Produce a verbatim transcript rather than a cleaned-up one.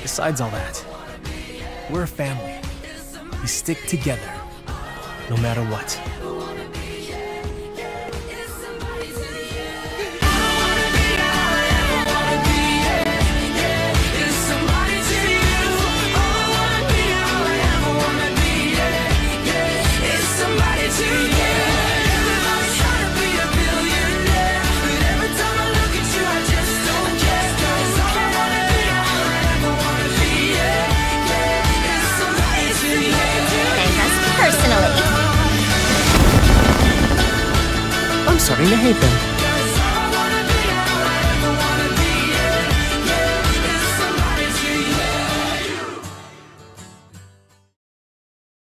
Besides all that, we're a family. We stick together, no matter what. Personally, I'm starting to hate them.